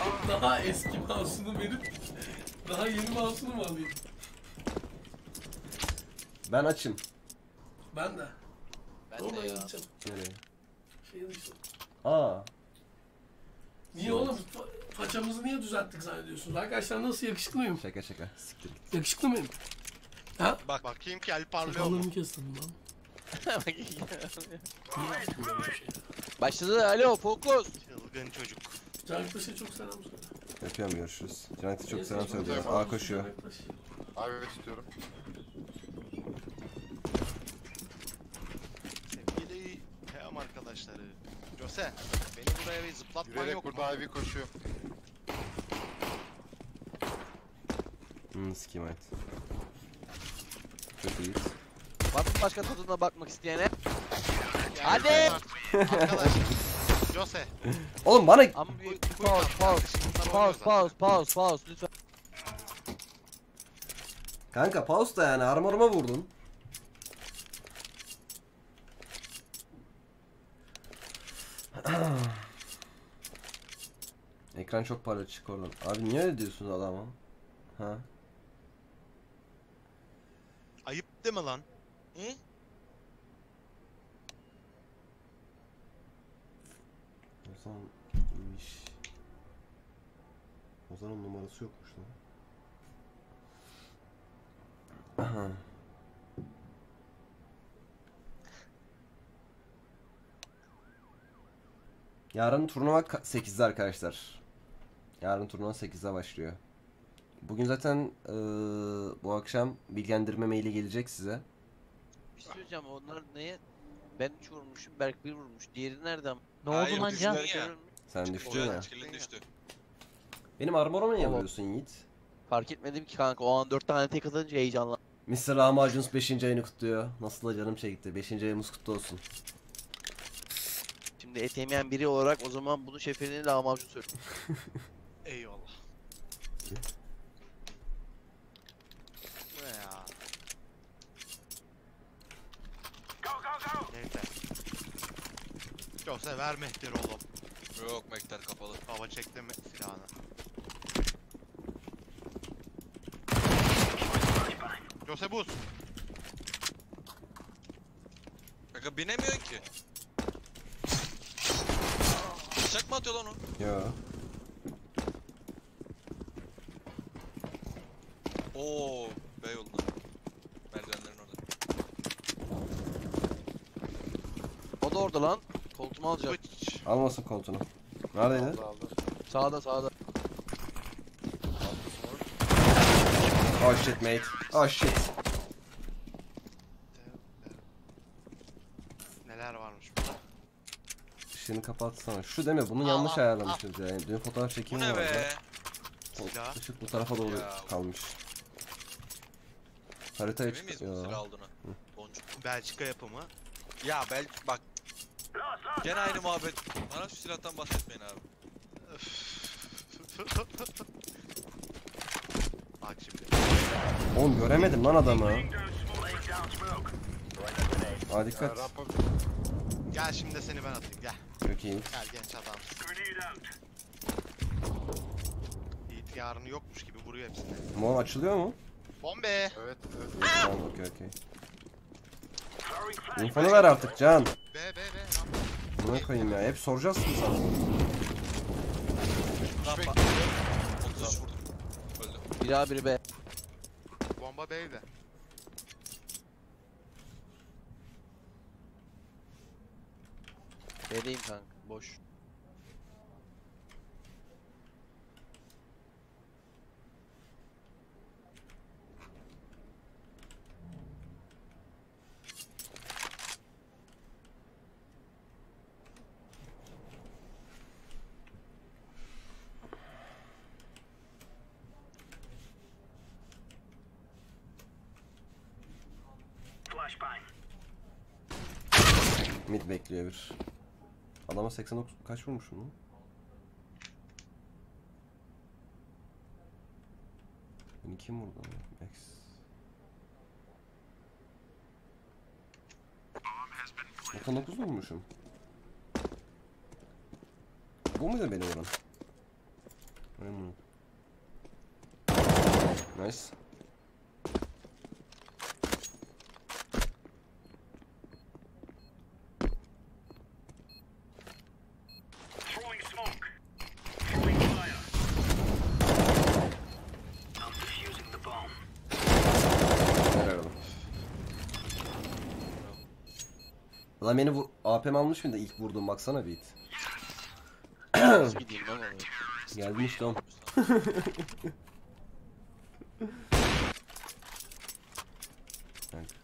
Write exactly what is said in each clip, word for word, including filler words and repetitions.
Daha eski mouse'unu verip daha yeni mouse'unu mu alayım? Ben açım. Ben de. Ben Doğru de ya. gideceğim. Nereye? Şey işte. Aa. Niye oğlum? Fa- Façamızı niye düzelttik zannediyorsunuz? Arkadaşlar nasıl, yakışıklı mıyım? Şaka şaka. Siktir git. Yakışıklı mıyım? Ha? Bak bakayım ki el parlıyor mu? Sakallarımı kestim lan. Başladı, alo fokus. Çılgın çocuk. Canaktaş'a çok selam söyle. Yapıyorum, görüşürüz. Canet'e çok selam Neyse, söylüyorum. çok A koşuyor. Canaktaş. Abi evet istiyorum. Sevgili Team arkadaşları. Jose, beni buraya bir zıplatman Yürüyerek yok mu? burada Ivy koşuyor. Hmm, sikeyim ait. Çok iyi. Var mı başka tadına bakmak isteyene? Yani Hadi! Arkadaşlar. Jose. Oğlum bana... Ama bir pause pause pause pause pause pause lütfen. Kanka pause da yani, armoruma vurdun. Ekran çok parlıyor, çık oradan. Abi niye öyle diyorsunuz adama? Ha? Ayıp değil mi lan? Hı? Ozan kimmiş? Ozan'ın numarası yokmuş lan. Aha. Yarın turnuva sekizde arkadaşlar. Yarın turnuva sekizde başlıyor. Bugün zaten ee, bu akşam bilgilendirme maili gelecek size. Bir şey söyleyeceğim, onlar neye? Ben üç vurmuşum, Berk bir vurmuş. Diğeri nerede ama? Ne oldu lan Can? Sen düştün Düştü. ya. Skill'in düştü. Benim armoruma niye Oğlum. vuruyorsun Yiğit? Fark etmedim ki kanka, o an dört tane tek atınca heyecanla. mister Lahmacuns beşinci ayını kutluyor. Nasıl da canım çekti. beşinci ayımız kutlu olsun. Şimdi et yemeyen biri olarak o zaman bunu şefini lahmacun söylüyorum. Eyvallah. Bu ne ya? Neyse. Jose ver mehter oğlum. Yok, mekter kapalı. Hava çekti mi silahını? Jose buz. Kanka binemiyorsun ki. Bıçak mı atıyor lan o? Yo. Oo, Beyoğlu'nda. Merdivenlerin orada. O da orada lan. Koltuğumu alacak. Bıç. Almasın koltuğunu. Neredeydi? Aldı aldı. Sağda sağda. Oh shit mate. Oh shit. Neler varmış burada? Işığını kapatsana. Şu deme, bunu Al, yanlış al, ayarlamışız yani. Dün fotoğraf Bu çekimi ne vardı. be? O Silah. ışık bu tarafa doğru Ya. kalmış. Haritaya Emin miyiz bu çıkıyor. silah aldığına? Boncuk. Belçika yapımı. Ya belki bak. Gene aynı muhabbet. Bana şu silahtan bahsetmeyin abi. Bak şimdi. Oğlum göremedim lan adamı. Aa Ya, dikkat. rampa Gel şimdi de seni ben atayım gel. Çok iyi. Gel genç adam. Yiğit yarını yokmuş gibi vuruyor hepsini. Mor açılıyor mu? Bombe. evet evet. Tamam, okey okey. İnfonu ver artık Can. B B B. Buna koyayım ya. Hep soracağız mı sana? Rampa. otuz üç vurdum. Öldü. Biri A biri B. Bomba B'de. B'deyim kanka. Boş. Mid bekliyor bir. Adama seksen dokuz kaç vurmuşum lan? Beni kim vurdu lan? X. doksan dokuz vurmuşum. Bu muydu beni vuran? Nice. Helal oğlum. Lan beni bu A P'm almış mıydı ilk vurduğum, baksana beat. Nasıl gideyim lan oraya? Geldim işte oğlum. Kanka.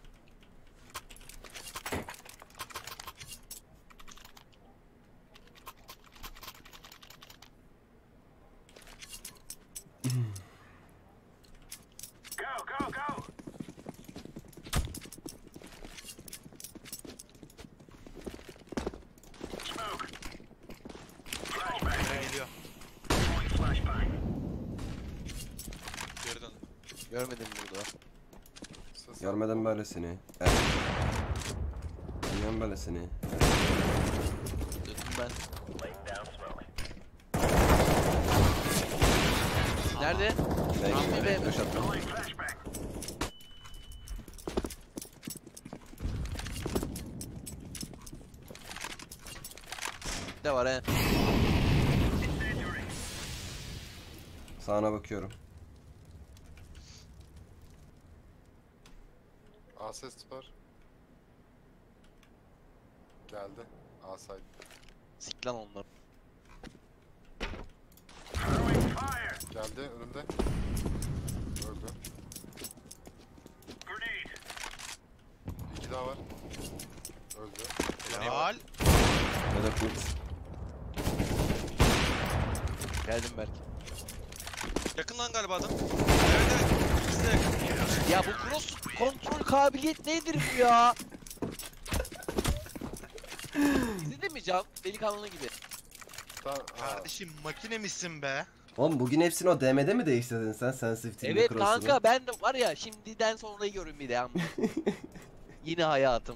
Geliyor. Geri dön. Görmedim burada. Ses Görmedim böyle seni. Evet. Bilmiyorum böyle seni. Döndüm ben. Nerede? Ben Rami gidiyorum. Bey. Döş attım. Ne var he? Sağına bakıyorum. A ses var. Geldi. A side. Sik lan onları. Geldi önümde. Öldü. İki daha var. Öldü. Helal. Vedat mid. Geldim belki. Yakın lan galiba adam. Evet evet. İkisi de yakın. Ya bu cross kontrol kabiliyet nedir bu ya? İzledin mi Can? Delikanlı gibi. Ta ha. Kardeşim makine misin be? Oğlum bugün hepsini o D M'de mi değiştirdin sen sensitivity'nin Evet cross'unu? kanka ben de var ya şimdiden sonrayı görün bir de ama. Yine hayatım.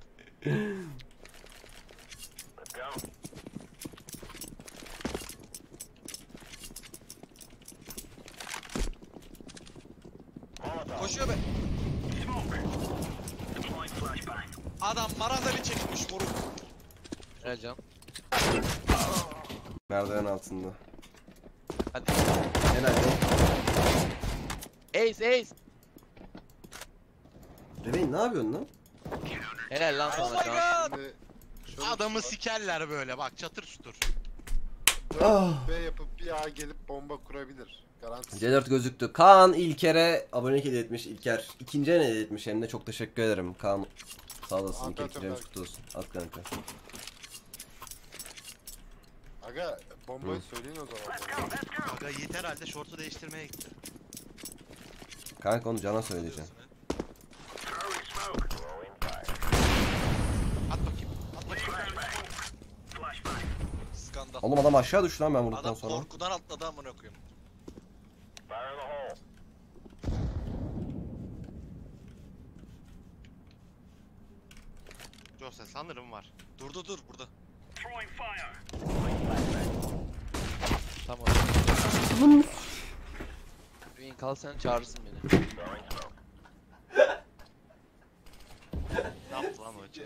Koşuyor be. Adam marandali çekmiş moruk. Helal Can. Merdiven altında. Hadi. Helal be. Ace ace. Bebeğim ne yapıyorsun lan? Helal lan Oh sana my Can. god. Şimdi şöyle Adamı bir şey var. sikerler böyle bak çatır çutur. dört Ah. B yapıp bir A gelip bomba kurabilir. Garantisi. C dört gözüktü. Kaan İlker'e abonelik hediye etmiş. İlker ikinci el hediye etmiş. Hem de çok teşekkür ederim. Kaan sağ olasın. At, İlker at, ikinci eliniz at. kutlu olsun. At kanka. Aga bombayı Hı. söyleyin o zaman. Aga Yiğit herhalde şortu değiştirmeye gitti. Kanka onu Can'a söyleyeceğim. At bakayım. At bakayım. Skandal. Oğlum adam aşağı düştü lan ben vurduktan Adam sonra. korkudan atladı amına koyayım. Jose sanırım var. Dur dur dur burada. Tamam. Green kal sen çağırırsın beni. Ne yaptı lan o hoca?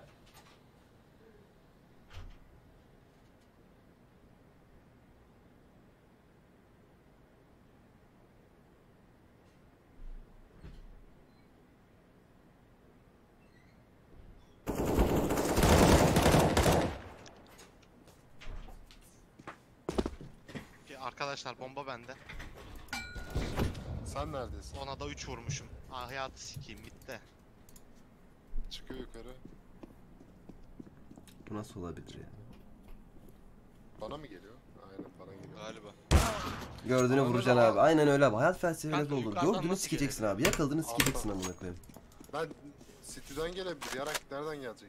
Ki Arkadaşlar bomba bende. Sen neredesin? Ona da üç vurmuşum. Ah hayatı sikeyim gitti. Çıkıyor yukarı. Bu nasıl olabilir ya? Bana mı geliyor? Aynen bana geliyor. Galiba. Gördüğünü Anladım vuracaksın ama- abi. Aynen öyle abi. Hayat felsefesi Kanka olur. yukarıdan Gördüğünü nasıl sikeceksin abi. Yakıldığını sikeceksin amına koyayım. Ben City'den gelebilir. Yarak nereden gelecek?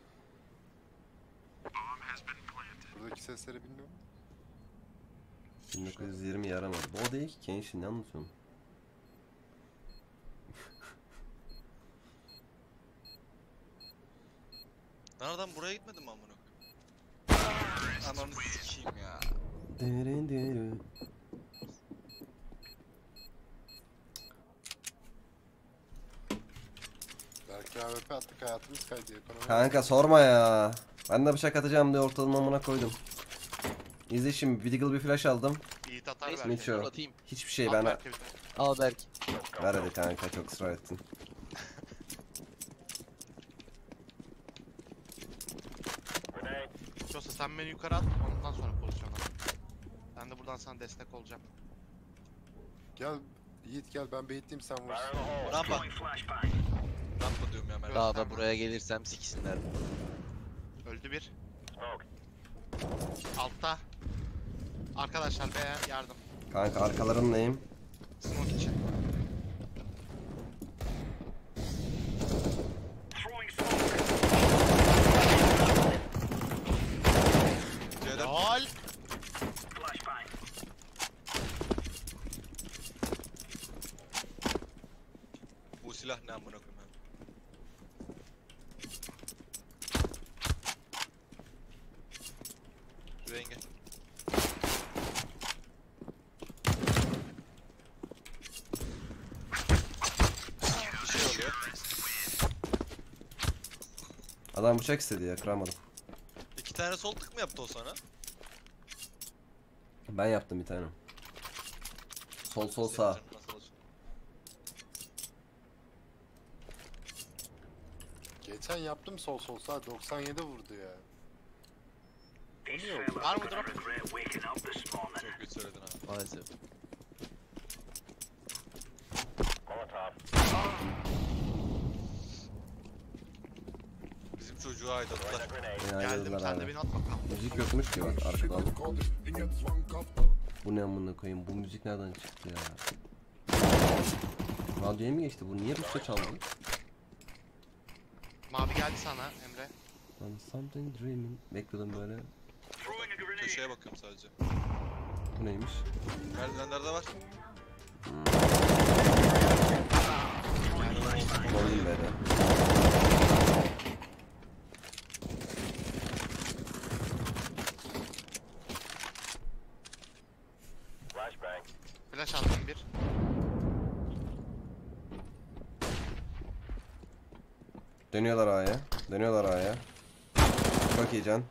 Buradaki sesleri bilmiyorum. bin dokuz yüz yirmi yaramadı. Bu o değil ki Kenshin, ne anlatıyorum? Lan adam buraya gitmedi mi amına koyayım? Ananı sikeyim ya. Derin derin. T P attık hayatımız kaydı. Ekonomi. Kanka sorma ya. Ben de bıçak atacağım diye ortalığın amına koydum. İzle şimdi bir deagle bir flash aldım. Yiğit atar Neyse belki. Miço. atayım. Hiçbir şey At ben... belki bir tane. Al Berk. Ver hadi kanka çok ısrar ettin. Jose sen beni yukarı at, ondan sonra pozisyona. Ben de buradan sana destek olacağım. Gel Yiğit gel ben beyitleyeyim sen vursun. Rampa. Rampa diyorum ya Merve. Daha da buraya gelirsem siksinler. Öldü bir. Altta. Arkadaşlar be yardım. Kanka arkalarındayım. Smoke için. C'den Lol. bu silah ne amına koyayım abi. Renge. Bir şey oluyor. Adam bıçak istedi ya kıramadım. İki tane sol tık mı yaptı o sana? Ben yaptım bir tane. Sol sol Senin sağ. canın nasıl olsun? Geçen yaptım sol sol sağ doksan yedi vurdu ya. O niye oldu? Var mı drop? Çok güç söyledin abi. Maalesef. Bizim çocuğu aydadılar. Beni Geldim ayrıldılar sen de abi. beni at bakalım. Müzik yokmuş ki bak arkadan. Bu ne amına koyayım? Bu müzik nereden çıktı ya? Radyoya mı geçti bu? Niye Rusça çaldı? Mavi geldi sana Emre. I'm something dreaming. Bekledim böyle. Köşeye bakıyorum sadece. Bu neymiş? Merdivenlerde var. Koydum böyle. Flash attım bir. Dönüyorlar A'ya. Dönüyorlar A'ya. Çok iyi can.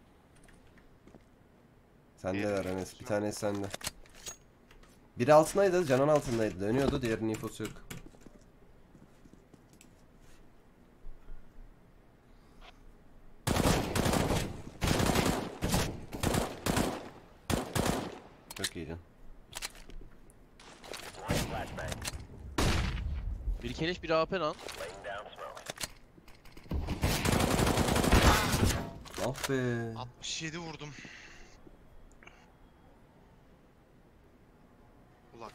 Sendeler Enes. Bir tanesi sende. Biri altındaydı. Canın altındaydı. Dönüyordu. Diğerinin infosu yok. Çok iyi can. Bir keleş bir A P lan. Ah be. altmış yedi vurdum. Ulak.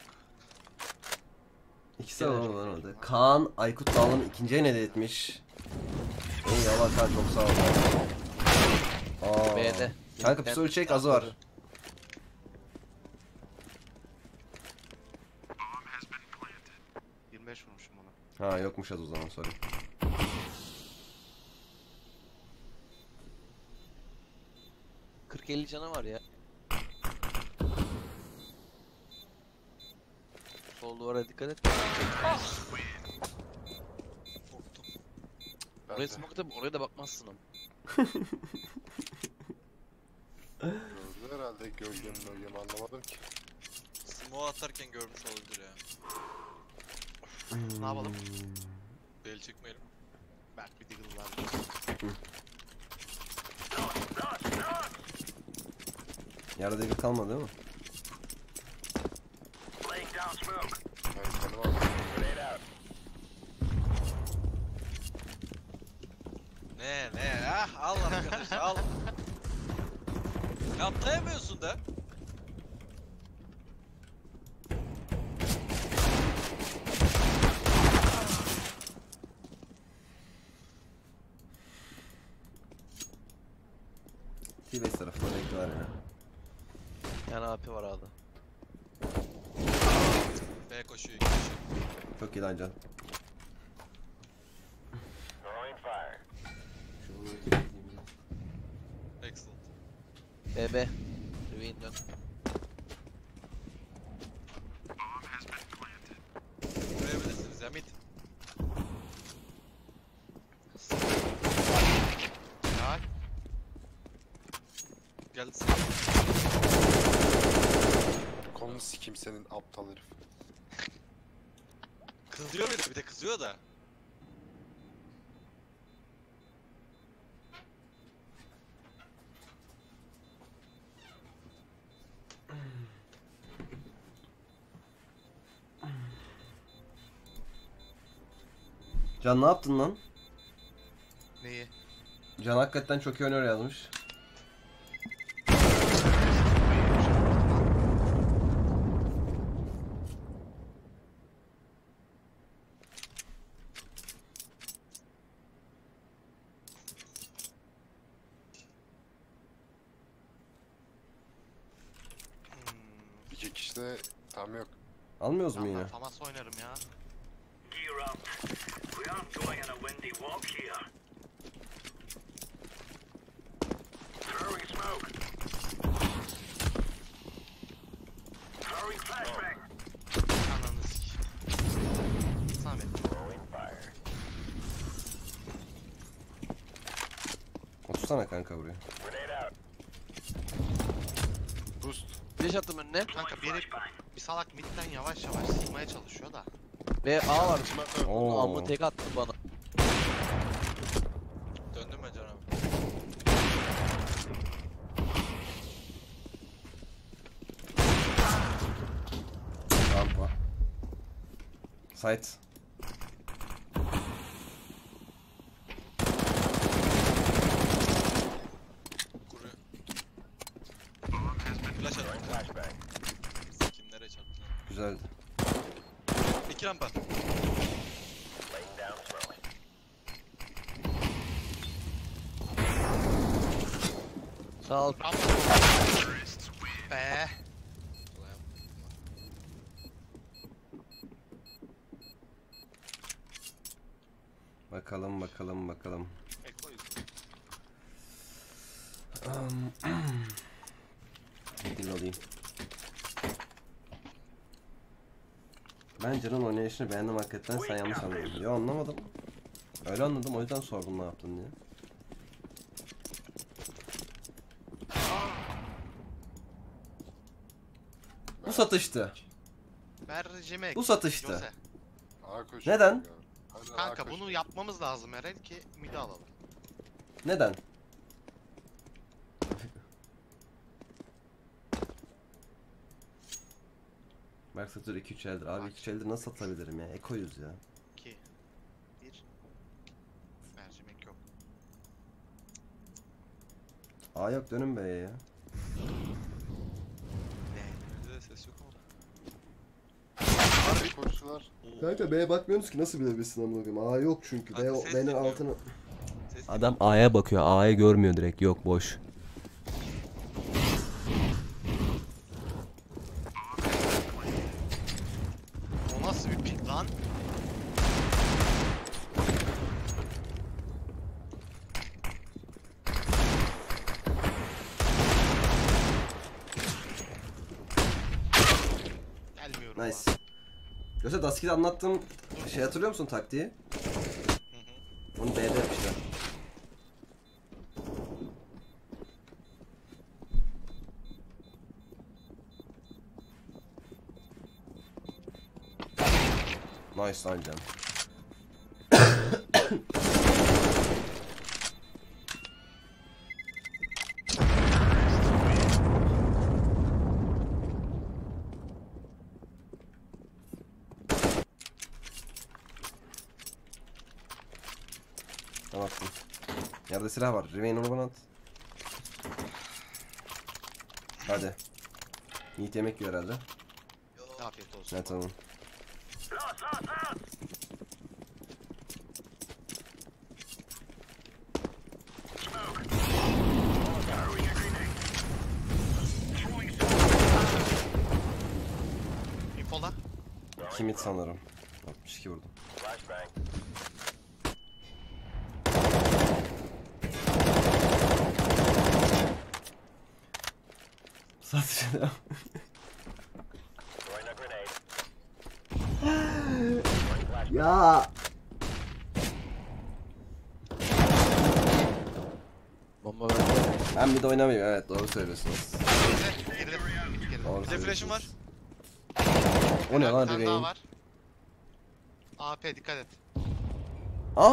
İkisi var lan orada. Kaan Aykut Dağlı'nın ikinci en hediye etmiş. Eyvallah Kaan çok sağ ol. Aa. B'de. Kanka pistolü çek azı var. yirmi beş vurmuşum ona. Ha yokmuş az o zaman sorry. kırk elli canı var ya. Sol duvara dikkat et. Korktum. Ben Oraya de smoke tabi oraya da bakmazsın ama. gördü herhalde gölgemi gölgemi anlamadım ki. Smoke atarken görmüş olabilir ya. Ne yapalım? Bel çekmeyelim. Berk bir deagle var. Yerde bir kalmadı değil mi? Ben canım aldım. Ne ne ah al arkadaş al. Ya atlayamıyorsun da. T-base tarafında bekliyorlar ya. Yani A P var A'da. B koşuyor iki kişi. Çok iyi lan can. Excellent. B B. Revein dön. Görebilirsiniz ya mid. geldi. Kolunu sikeyim senin aptal herif. Kızıyor bir de, bir de kızıyor da. Can ne yaptın lan? Neyi? Can hakikaten çok iyi oynuyor yazmış. Hmm. İki kişide tam yok. Almıyoruz mu Ben yine? ben Famas oynarım ya. Gear up. We aren't going on a windy walk here. Throwing smoke. Throwing flashbang. Ananı sikeyim. Samet. Throwing fire. Otursana kanka buraya. Grenade out. Boost. Flash attım önüne. Kanka biri bir salak midden yavaş yavaş sızmaya çalışıyor da. Ve A var. Oo. Amma tek attı bana. Döndüm ben Can abi. Rampa. Site. Kuruyor. Flash attım. Flashbang. Kimlere çarptı lan? Güzeldi. İki rampa. Laying down smoke. Sağ ol. Rampa. Be. Bakalım bakalım bakalım. Eko yüzü. Dil alayım. Ben Can'ın oynayışını beğendim hakikaten, sen yanlış anladın. Yo, anlamadım. Öyle anladım, o yüzden sordum ne yaptın diye. Bu satıştı. Mercimek. Bu satıştı. Jose. A koşuyor. Neden? ya. Hadi A Kanka koşuyor. bunu yapmamız lazım Erel ki midi alalım. Neden? Berk satır iki üç eldir. Abi iki üç eldir nasıl satabilirim ya? Ekoyuz ya. iki bir Mercimek yok. A yok, dönün B'ye ya. Ne? Bizde de ses yok ama. Hadi koşular. Kanka B'ye bakmıyorsunuz ki, nasıl bilebilirsin amına koyayım? A yok çünkü. Kanka B ses B'nin dinliyorum. altını. Ses Adam A'ya bakıyor. A'yı görmüyor direkt. Yok, boş. O nasıl bir pik lan? Gelmiyorum. Nice. ulan. Yoksa Dusky'de anlattığım şey hatırlıyor musun, taktiği? Hı hı. Onu B'de yapmışlar. Nice lan Can. Tamam, attım. Yerde silah var. Remain, onu bana at. Hadi. Yiğit yemek yiyor herhalde. Afiyet olsun. Ne, tamam. Lost, lost, lost. Smoke. Throwing a grenade. Throwing smoke. Infola. iki mid sanırım. altmış iki vurdum. Flashbang. Satışa devam. Throwing a grenade. Throwing flashbang. Ya. Bomba verdi. Ben bir de oynamıyorum. Evet doğru söylüyorsunuz. Girdi. Girdi. Girdi. Doğru Bir de flash'ım var. söylüyorsunuz. O ne Bir lan tane daha Riven? var. A P dikkat et. Ah!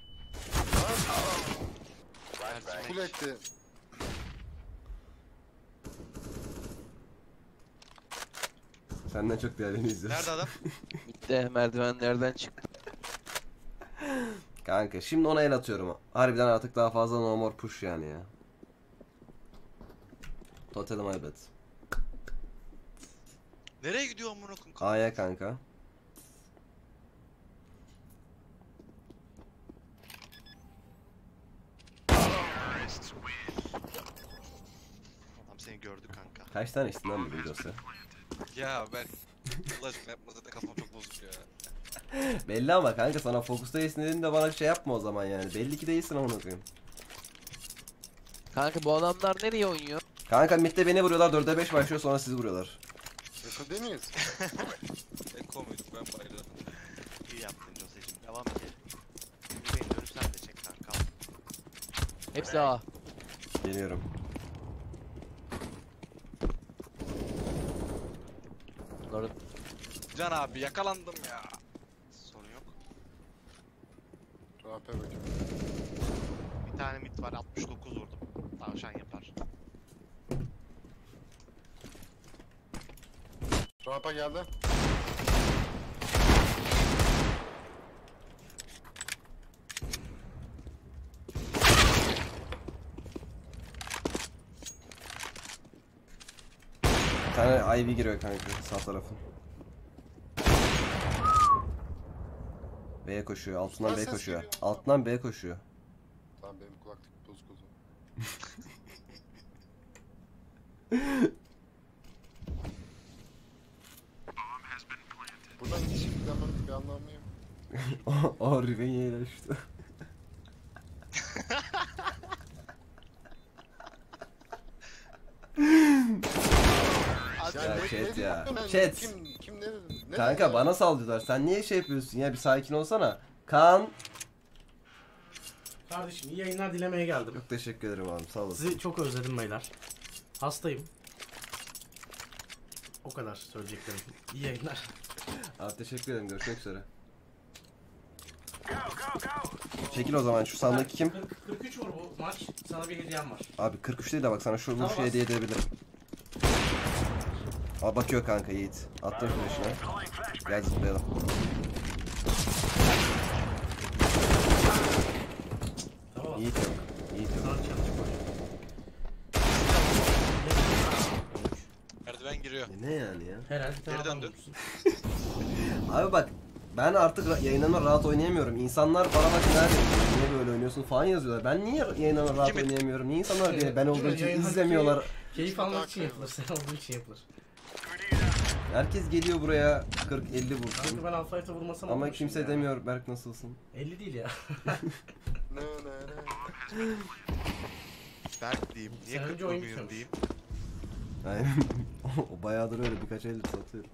Full etti. Senden çok değerlerini izliyoruz. Nerede adam? Bitti merdivenlerden çıktı. Kanka şimdi ona el atıyorum. Harbiden artık daha fazla no more push yani ya. Total my bad. Nereye gidiyor amına koyayım? A'ya kanka. Adam seni gördü kanka. Kaç tane içtin lan bu videosu? Ya ben Allah aşkına yapma zaten kafam çok bozuk ya. Belli ama kanka sana fokus değilsin dedin de bana şey yapma o zaman yani. Belli ki değilsin amına koyayım. Kanka bu adamlar nereye oynuyor? Kanka midde beni vuruyorlar dörde beş başlıyor sonra sizi vuruyorlar. Yakın değil miyiz? Eko muyduk ben bayıldım. İyi yaptın Jose'cim. Devam et. Benim dönüp sen de çek kanka. Hepsi A. Geliyorum. Bunların Can abi yakalandım ya. Sorun yok. A P bakayım. Bir tane mid var altmış dokuz vurdum. Tavşan yapar. Rampa geldi. Bir tane Ivy giriyor kanka sağ tarafın. B'ye koşuyor. Altından Nasıl B ses koşuyor. geliyor? Altından B koşuyor. Tamam benim kulaklık bozuk o zaman. Buradan hiç gitmemin bir anlamı yok. O, o Riven ile düştü. Ya Ya ne- chat ne ya. diyorsun ben? Chat. Kim, kim ne dedi? Ne Kanka dedi? bana saldırdılar. Sen niye şey yapıyorsun ya? Bir sakin olsana. Kaan. Kardeşim iyi yayınlar dilemeye geldim. Çok teşekkür ederim abi. Sağ olasın. Sizi çok özledim beyler. Hastayım. O kadar söyleyeceklerim. İyi yayınlar. Abi teşekkür ederim. Görüşmek üzere. Çekil o zaman. Şu sandaki kim? kırk, kırk üç vur bu maç. Sana bir hediyem var. Abi kırk üç değil de bak sana şu Tamam, vuruşu hediye edebilirim. Aa bakıyor kanka Yiğit. Attım flash'ını. Gel zıplayalım. Tamam. Yiğit yok. Yiğit yok. Sana challenge var. Merdiven giriyor. E ne yani ya? Herhalde bir tane Geri adam döndü. bulmuşsun. Abi bak ben artık ra- yayınlarıma rahat oynayamıyorum. İnsanlar bana bak nerede niye böyle oynuyorsun falan yazıyorlar. Ben niye yayınlarıma rahat Kimin? oynayamıyorum? Niye insanlar beni ben olduğum Kimin? için Yayınlar- izlemiyorlar? Keyif almak için yapılır. Sen olduğun için yapılır. Herkes geliyor buraya kırk elli Kanka vursun. ben Alfayt'a vurmasam Ama olurmuş kimse ya. demiyor Berk nasılsın? elli değil ya. Ne ne ne. Berk diyeyim. Niye Sen önce kırk oyun vurmuyorsun bitmemiş. diyeyim. Aynen. O bayağıdır öyle birkaç eldir satıyorum.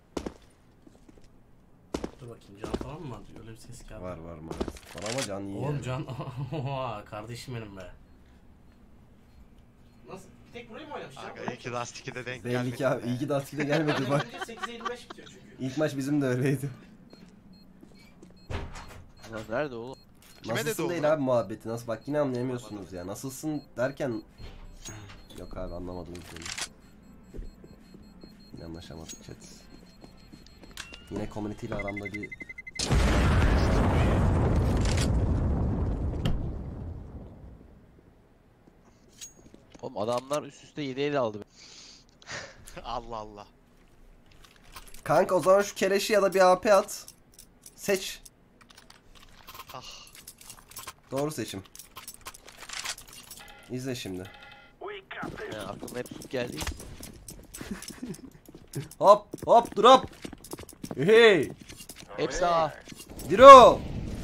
Dur bakayım can falan mı var? Öyle bir ses geldi. Var var maalesef. Var ama can iyi Oğlum yani. can. Oha kardeşim benim be. Nasıl? Bir tek burayı mı oynamış Aga can? iyi ki Dust ikide denk Belli gelmedi. ki abi iyi ki Dusty de gelmedi bak. Önce sekiz elli beş bitiyor çünkü. İlk maç bizim de öyleydi. Lan nerede oğlum? Kime dedi Nasılsın o değil lan? abi muhabbeti. Nasıl bak yine anlayamıyorsunuz ya. Nasılsın derken yok abi anlamadım seni. Yine anlaşamadık chat. Yine community ile aramda bir Oğlum adamlar üst üste yedi el aldı. Allah Allah. kanka o zaman şu keleşi ya da bir A P at. Seç. Ah. Doğru seçim. İzle şimdi. Yani aklıma hep tut geldi. Hop hop drop. Hey. Hepsi A. Diro.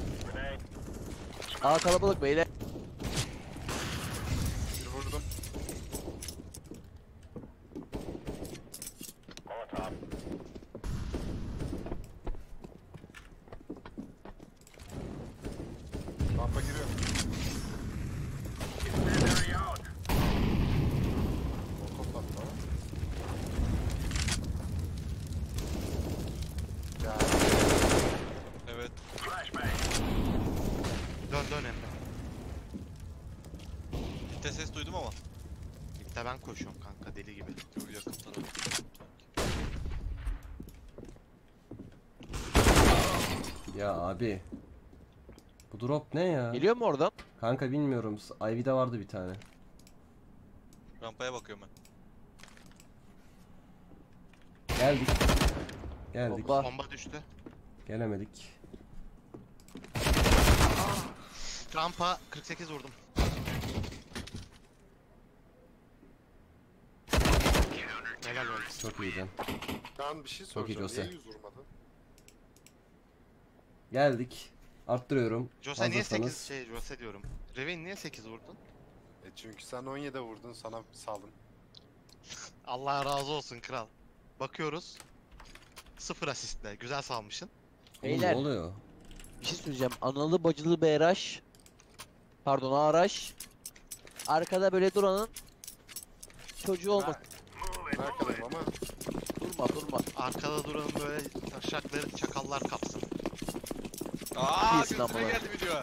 A kalabalık beyler. Bir vurdum. Rampa giriyor. Mid'de ben koşuyorum kanka deli gibi. Çok yakın tarafı. Ya abi. Bu drop ne ya? Geliyor mu oradan? Kanka bilmiyorum. Ivy'de vardı bir tane. Rampaya bakıyorum ben. Geldik. Geldik. Bomba. Bomba düştü. Gelemedik. Rampa kırk sekiz vurdum. Helal olsun. Çok iyiydi. Ben bir şey Çok iyi soracağım. Jose. Niye yüz vurmadın? Geldik. Arttırıyorum. Jose niye Hazırsanız. sekiz şey Jose diyorum. Revin niye sekiz vurdun? E çünkü sen on yedi vurdun, sana saldım. Allah razı olsun kral. Bakıyoruz. Sıfır asistle. Güzel salmışsın. Oğlum, ne Beyler oluyor? bir şey söyleyeceğim. Analı bacılı B R H. Pardon A R H. Arkada böyle duranın çocuğu olmak. Ben arkadayım ama Durma durma. Arkada duran böyle taşakları çakallar kapsın. Aaa İyisin gözüme ama. geldi video.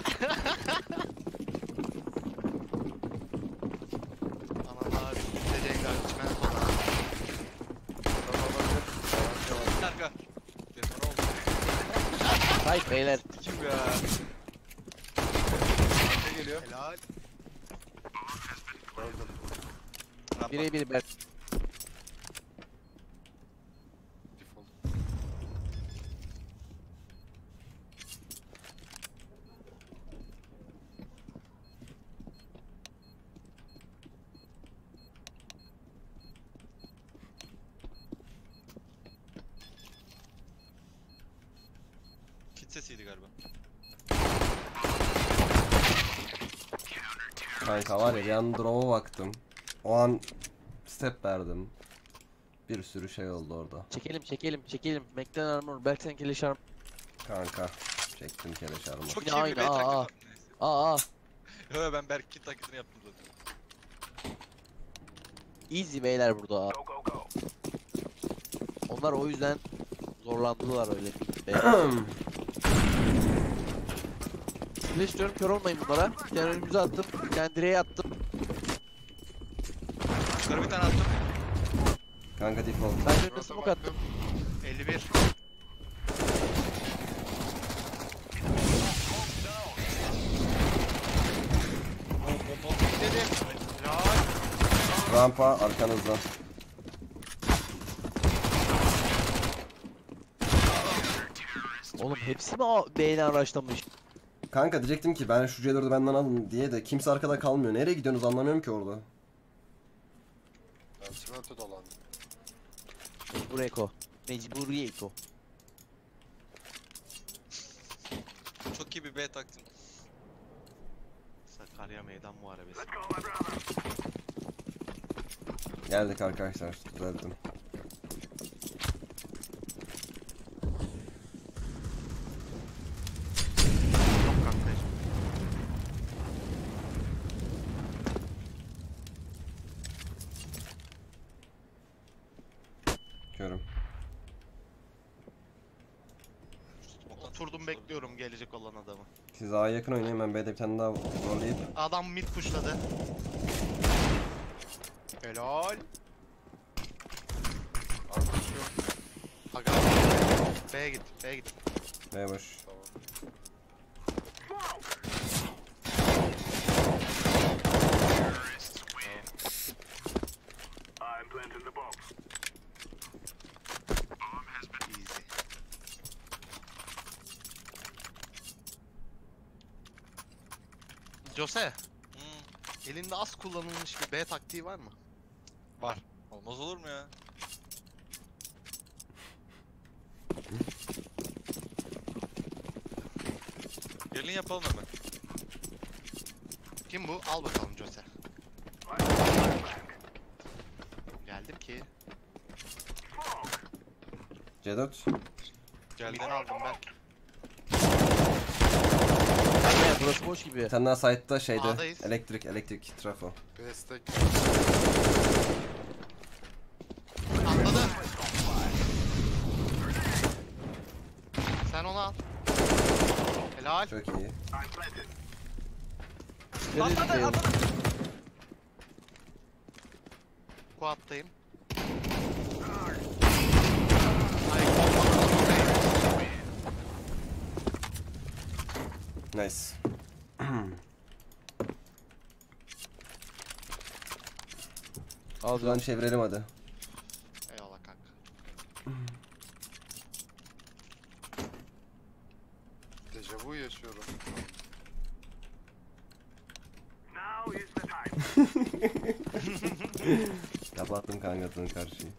Analar üstüne cengar çimento. Kanka. Detone oldu. Hayır beyler. Kim ya? ne geliyor? Helal. Öldüm. Rampa. Birebir ben. Default. Kit sesiydi galiba. Kanka var ya bir an drop'a baktım. O an step verdim. Bir sürü şey oldu orada. Çekelim çekelim çekelim. Mac'den armor. Berk sen keleş armor. Kanka. Çektim keleş armor. Çok Yine iyi aynı, bir B aa, taklit aa. var. Neyse. Aa aa. Yo yo ben Berk'in taklidini yaptım zaten. Easy beyler burada. Go, go, go. Onlar o yüzden zorlandılar öyle. Flash diyorum kör olmayın bunlara. Bir tane önümüze attım. Bir tane direğe attım. Yukarı bir tane attım. Kanka default. Ben de önüne smoke attım. elli bir. Dedim. Helal. Rampa arkanızda. Oğlum hepsi mi A- B'yle araçlamış? Kanka diyecektim ki ben şu C dördü benden alın diye de kimse arkada kalmıyor. Nereye gidiyorsunuz anlamıyorum ki orada. Ben çimento dolandım. Mecbur Eko. Mecburi Eko. Çok iyi bir B taktım. Sakarya meydan muharebesi. Let's go, my brother. Geldik arkadaşlar. Düzelttim. Yok kanka. Görüm. Oturdum bekliyorum gelecek olan adamı. Siz A'ya yakın oynayın, ben B'de bir tane daha zorlayıp. Adam mid pushladı. Helal. Arkası yok. Aga. B'ye git, B'ye git. B boş. Tamam. I'm planting the bomb. Easy. Jose, Hmm, elinde az kullanılmış bir B taktiği var mı? var. Olmaz olur mu ya? Gelin yapalım hemen. Kim bu? Al bakalım Jose. Geldim ki. C dört. Geldi. Midden aldım ben. Aynen burası boş gibi. Bir tane daha site'da şeyde. A'dayız. Elektrik, elektrik, trafo. Destek. Atladı. Sen onu al. Helal. Çok iyi. I'm planted. Nereye gidiyor? Squat'tayım. Nice. Al Şuradan çevirelim hadi. Eyvallah kanka. Dejavu yaşıyorum. Now is the time. Kapattım kanka karşıyı.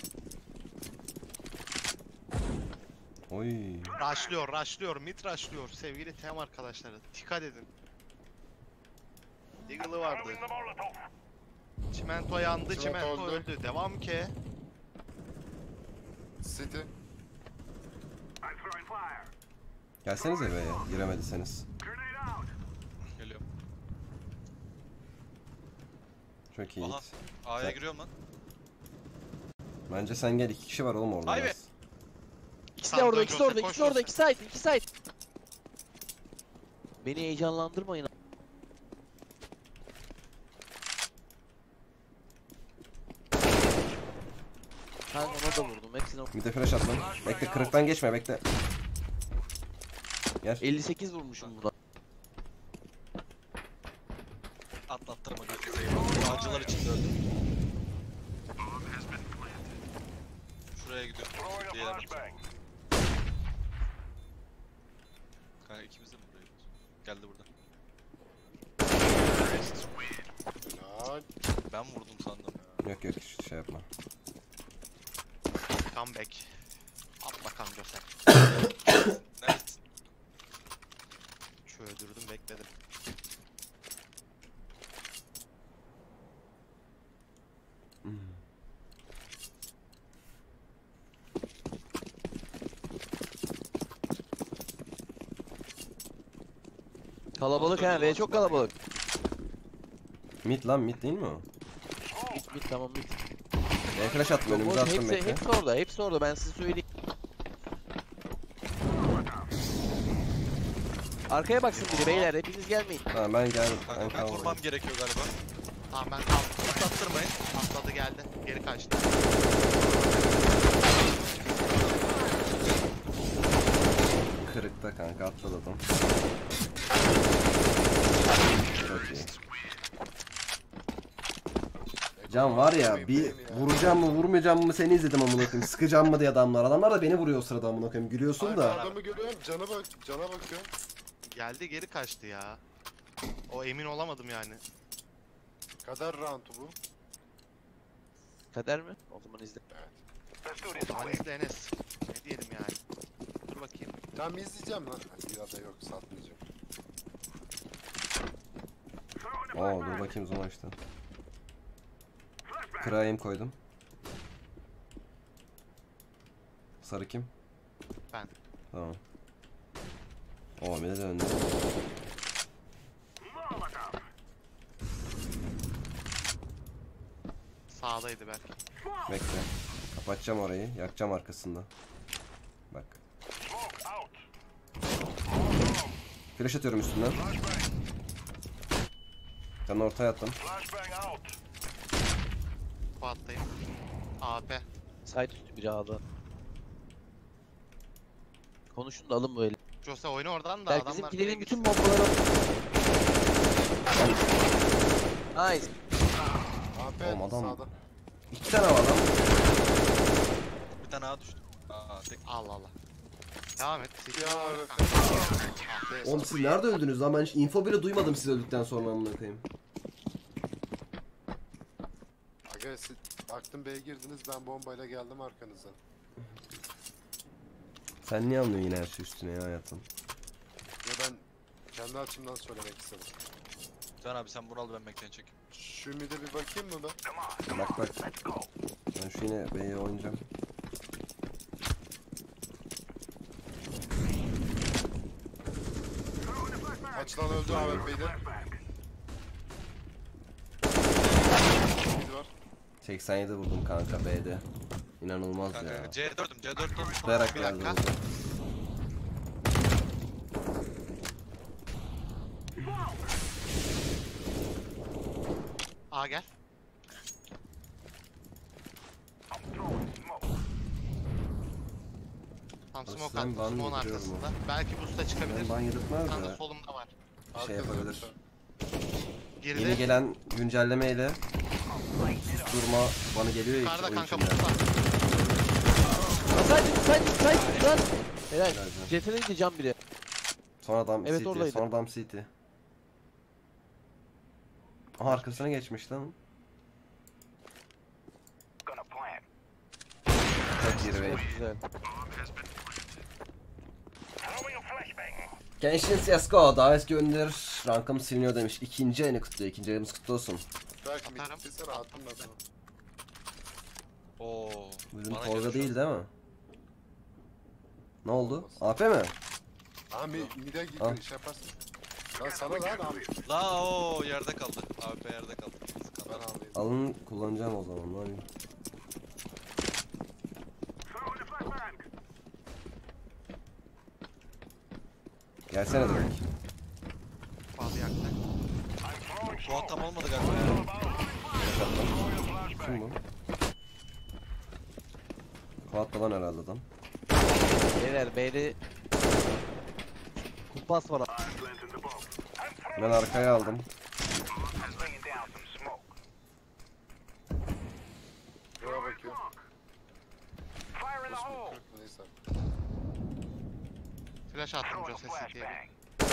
Oy. Rushlıyor, rushlıyor, mid rushlıyor. Sevgili T M arkadaşları, dikkat edin. Deagle'ı vardı. Throwing the Molotov. Çimento yandı, Çimento çimento öldü. öldü. Devam ki. City. I'm throwing fire. Gelsenize be ya. Giremediyseniz. Grenade out. Geliyorum. Çok iyi. Aha. A'ya Sen- giriyorum lan. Bence sen gel. iki kişi var oğlum orada. Vay be. biraz. İkisi de orada, ikisi de Jose, orada, koş ikisi de orada, Jose. iki side, iki side. Beni heyecanlandırmayın. Kanka ona da vurdum, hepsine Bir de flash at lan. Bekle kırıktan geçme bekle. Gel. elli sekiz vurmuşum buna. Atlattırma gözü seveyim. Acılar içinde öldüm. Şuraya gidiyorum. Throwing a Diğer adam. flashbang. Kanka ikimiz de mi buraya gidiyoruz? Geldi burada. Helal. Ben vurdum sandım. Yok yok hiç şey yapma. Comeback. At bakalım Jose. Neredesin? Çöldürdüm, bekledim. Kalabalık ha, ve çok kalabalık. Mid lan mid değil mi o? Mid mid tamam mid. B flash attım önümüze Oğlum, attım hepsi, bekle. hepsi orada, hepsi orada, ben size söyleyeyim. Arkaya baksın biri beyler, hepiniz gelmeyin. Tamam ben geldim. Ben Kanka ben kaldım. vurmam gerekiyor galiba. Tamam ben kaldım. Atlattırmayın. Atladı geldi. Geri kaçtı. Kırıkta kanka atladı adam. Çok iyi. Can var ya bir vuracağım mı vurmayacağım mı seni izledim amına koyayım. Sıkacağım mı diye adamlar. Adamlar da beni vuruyor o sırada amına koyayım. Gülüyorsun da. Adamı görüyorum. Cana bak. Cana bakıyorum. Geldi, geri kaçtı ya. O emin olamadım yani. Kadar round'u bu. Kader mi? O zaman izle. Let's do O this. zaman izle Enes. Ne diyelim yani. Dur bakayım. Tam izleyeceğim lan. Ya da yok satmayacağım. Throwing a Oo flashbang. dur bakayım zoom açtı. Flashbang. Kırayım koydum. Sarı kim? Ben. Tamam. Oo bir de döndü. Molotov. Sağdaydı belki. Bekle. Kapatacağım orayı. Yakacağım arkasında. Bak. Smoke out. Flash atıyorum üstünden. Flashbang. Ben ortaya attım. Flashbang out. Squat'tayım. A P. Side üstü biri A'da. Konuşun da alın bu eli. Jose oyna oradan da Belki adamlar bizimkilerin buraya bütün gitsin. bombaları... Nice. A P Oğlum adam- sağda. İki tane var lan. Bir tane A düştü. Aa tek. Allah Allah. Devam et. Ya evet. Ah be, Oğlum siz nerede öldünüz lan? Ben hiç info bile duymadım siz öldükten sonra amına koyayım. Aga siz baktım B'ye girdiniz, ben bombayla geldim arkanızdan. Sen niye anlıyorsun yine her şey üstüne ya hayatım? Ya ben kendi açımdan söylemek istedim. Can abi sen bunu al, ben McLaren çek. Şu mide bir bakayım mı ben? Come on. Come Bak on. bak. Let's go. Ben şu yine B'ye oynayacağım. Throwing a flashbang. Açılan öldü A W P'ydi. Flashbang. Mid var. seksen yedi vurdum kanka B'de. İnanılmaz Kanka ya. C dört'üm C dört'üm. Zıplayarak Bir geldi dakika. orada. A gel. Tam Aslan smoke attım. ban Smoke'un yediriyor mu? arkasında. Belki boost'a çıkabilir. Ben ban yürütmez Bir tane de de solumda var. şey Arkada yapabilir. yoksa. Girdi. Yeni gelen güncellemeyle durma banı geliyor ya Yukarıda oyun kanka içinde. boost'ta. Say say say lan. Helal. Helal canım. Jet'e gideceğim biri. Sonradan Evet, City, oradaydı. sonradan City. Aha arkasına geçmiş lan. Gonna plant. Çok iyi be. Güzel. Throwing a flashbang. Genshin C S G O daha eski ünlüler rankım siliniyor demiş. İkinci ayını kutluyor. İkinci ayımız kutlu olsun. Belki Atarım. mitteyse rahatım ben sana. Oo. Bizim bana Tolga geldi şu değil değil mi? Ne oldu? Olmaz. A P mi? Ha mi, mide gibi Al. iş yaparsın. Lan sana lan abi. an. La o yerde kaldı. A P yerde kaldı. Ben alayım. Alın kullanacağım o zaman. Ne yapayım? Throwing a flashbang. Gelsene direkt. Bazı yaktı. I'm throwing Bu an smoke. tam olmadı galiba ya. Throwing a Kim flashbang. bu? Kuat'ta lan herhalde adam. Beyler beyli. Kumpas var. I'm planting the bomb. I'm Ben arkaya aldım. I'm laying down some smoke. Buraya bakıyorum. Fire in the Kırk hole. kırk mı neyse. Flash attım Throwing a Jose City'ye. flashbang.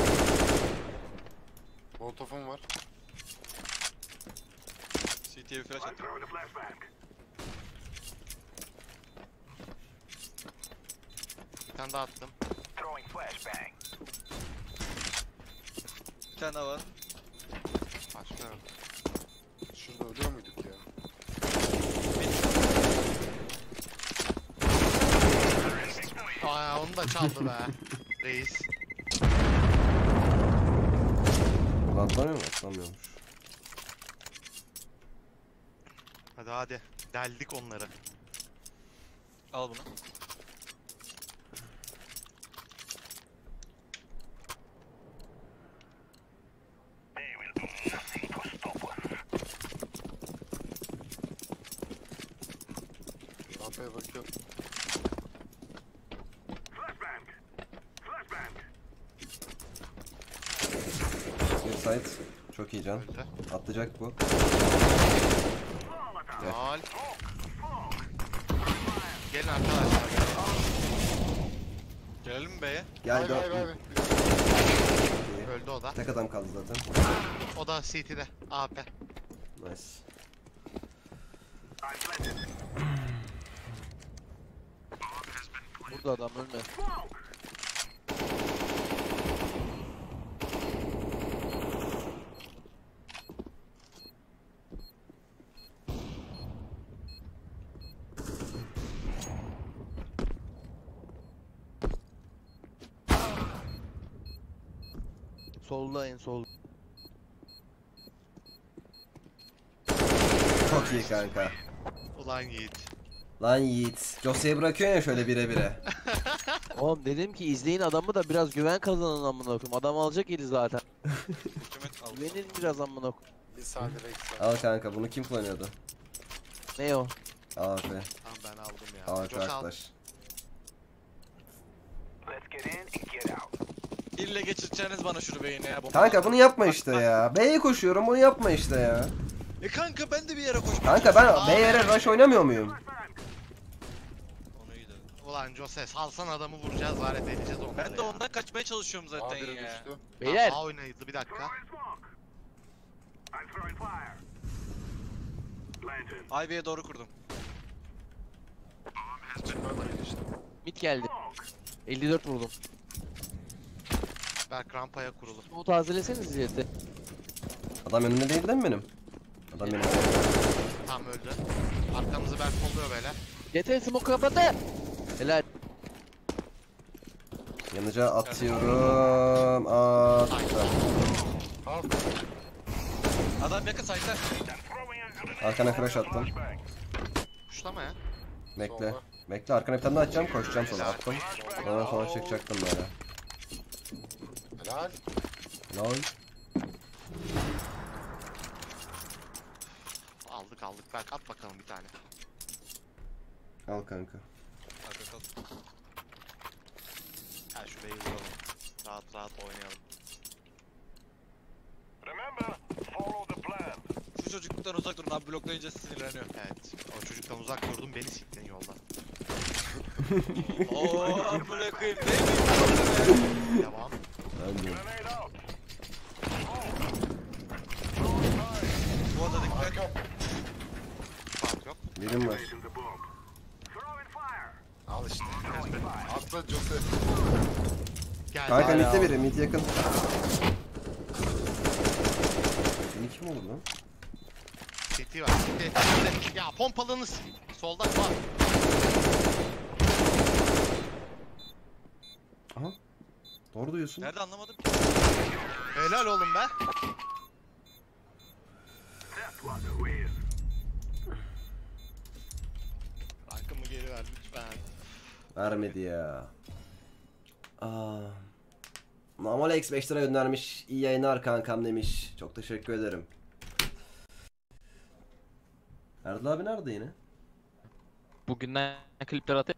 Molotofum var. C T'ye bir flash I'm attım. throwing a flashbang. Bir tane daha attım. Throwing flashbang. Bir tane daha var. Başka yok. Şurada ölüyor muyduk ya? Aa onu da çaldı be. Reis. Burada atlamıyor mu? Atlamıyormuş. Hadi hadi. Deldik onları. Al bunu. They will do nothing to stop us. Rampaya bakıyorum. Flashbang. Flashbang. Bir site. Çok iyi can. Öldü. Atlayacak bu. Molotov. Lol. Smoke. Gelin arkadaşlar. Gelelim mi B'ye? Gel Vay vay vay. gel. vay. Öldü o da. Tek adam kaldı zaten. O da C T'de. A P. Nice. I'm planted. Burada adam ölme. Smoke. Solda en sol. Çok iyi kanka. Ulan Yiğit. Lan Yiğit. Jose'yi bırakıyorsun ya şöyle bire bire. Oğlum dedim ki izleyin adamı da biraz güven kazanın amına koyayım. Adam alacak eli zaten. Hükümet al. Güvenin biraz amına koyayım. Bir saniye bekle. Al kanka bunu kim kullanıyordu? Ne o? A P. Tamam ben aldım ya. A P Jose al. arkadaş. Let's get in and get out. İlle geçireceğiniz bana şunu beyine ya. bomba Kanka atın. bunu yapma işte ya. B'ye koşuyorum bunu yapma işte ya. E kanka ben de bir yere koşmaya Kanka ben B'ye rush oynamıyor muyum? Flashbang. Onu iyi dedin. Ulan Jose salsan adamı vuracağız zaret edeceğiz onları Ben de ya. ondan kaçmaya çalışıyorum A zaten biri ya. düştü. Beyler. A oynaydı bir dakika. Throwing smoke. I'm throwing fire. Planted. Ivy'ye doğru kurdum. Çıkmadı işte. Mid geldi. Smoke. elli dört vurdum. Berk rampaya kurulu. O tazeleseniz Jet'i. Adam önümde değil değil mi benim? Adam benim. Tam öldü. Arkamızı Berk kolluyor böyle. Jet'e smoke kapattı. Helal. Yanıca atıyorum. Attım. Al. Adam yakın site'da. I'm throwing a grenade. Arkana crash attım. Flashbang. Kuşlama ya. Bekle. Solda. Bekle arkana bir tane daha atacağım. Koşacağım sola attım. Ondan sonra çıkacaktım böyle. Helal. Lol. Aldık aldık. Berk at bakalım bir tane. Al kanka. Arka kal. B'yi vuralım. Rahat rahat oynayalım. Remember, follow the plan. Şu çocuktan uzak durun abi, bloklayınca sinirleniyor. Evet. O çocuktan uzak durdum, beni siktin yolda. Ooo amına koyayım, değil mi? Devam. Ben de. Grenade out. Bu arada dikkat. Fark yok. Birim var. Placing the bomb. Throwing fire. Al işte. Atla Jose. Geldi. Kanka Hala midde aldım. biri, mid yakın. Senin kim oldu lan? City var. City. Ya pompalınız. Solda var. Aha. Doğru duyuyorsun. Nerede anlamadım. Helal oğlum be. That was a win. Rankımı geri ver lütfen. Vermedi ya. Aa. Namolex beş lira göndermiş. İyi yayınlar kankam demiş. Çok teşekkür ederim. Erdal abi nerede yine? Bugünden klipler atayım.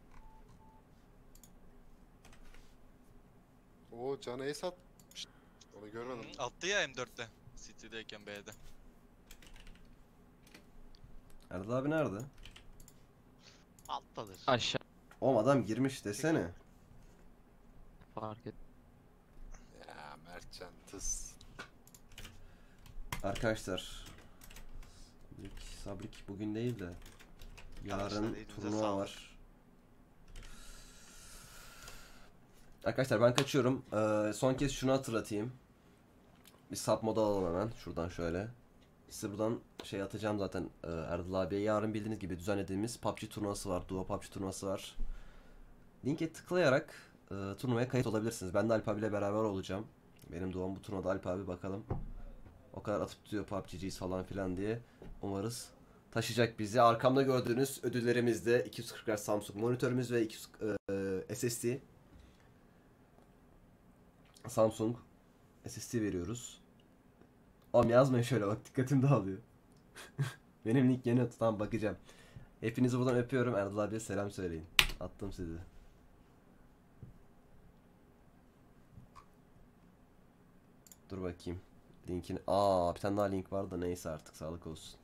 Oo Can Ace atmış. Onu görmedim. Attı ya M dörtte. City'deyken B'de. Erdal abi nerede? Alttadır. Aşağı Oğlum adam girmiş desene. fark et. Ya Mertcan tıs. Arkadaşlar. Sabrik, sabrik bugün değil de. Arkadaşlar, Yarın elinize turnuva sağlık. var. Arkadaşlar ben kaçıyorum. Ee, son kez şunu hatırlatayım. Bir sub moda alalım hemen. Şuradan şöyle. Size buradan şey atacağım zaten e, Erdal abiye. Yarın bildiğiniz gibi düzenlediğimiz P U B G turnuvası var. Duo P U B G turnuvası var. Linke tıklayarak e, turnuvaya kayıt olabilirsiniz. Ben de Alp abiyle beraber olacağım. Benim duom bu turnuvada. Alp abi bakalım. O kadar atıp tutuyor P U B G'ciyiz falan filan diye. Umarız taşıyacak bizi. Arkamda gördüğünüz ödüllerimizde iki yüz kırk Hz Samsung monitörümüz ve iki yüz e, S S D. Samsung S S D veriyoruz. Oğlum yazmayın şöyle bak, dikkatim dağılıyor. Benim link yeni attı, tamam bakacağım. Hepinizi buradan öpüyorum. Erdal abiye selam söyleyin. Attım sizi. Dur bakayım. Linkin. Aa bir tane daha link var da neyse artık, sağlık olsun.